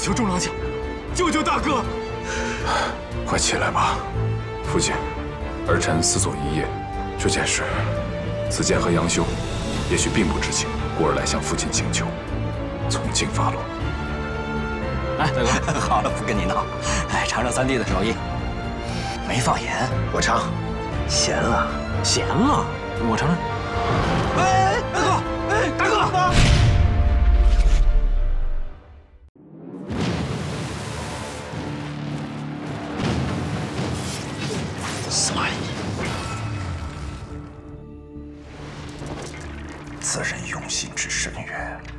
求众郎将，救救大哥！ 快起来吧，父亲。儿臣思索一夜，这件事，子建和杨修也许并不知情，故而来向父亲请求，从轻发落。 来，大哥，好了，不跟你闹。哎，尝尝三弟的手艺，没放盐。 我尝，咸了， 咸了，我尝尝。哎，大哥，哎，大哥！ 此人用心之深远。